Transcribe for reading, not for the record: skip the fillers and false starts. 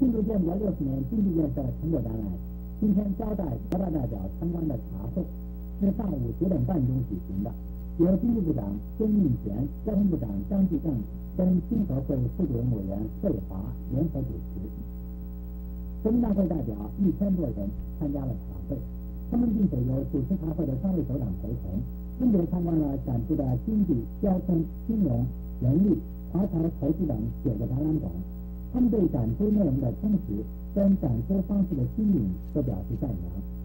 庆祝建国60年经济建设成果展览今天招待各大代表参观的茶会是上午9点半钟举行的，由经济部长孙运璇、交通部长张继正跟经合会副主任委员费华联合主持。国民大会代表1000多人参加了茶会，他们并且由主持茶会的3位首长陪同，分别参观了展出的经济、交通、金融、人力、华侨投资等9个展览馆。他们对展出内容的充实跟展出方式的新颖都表示赞扬。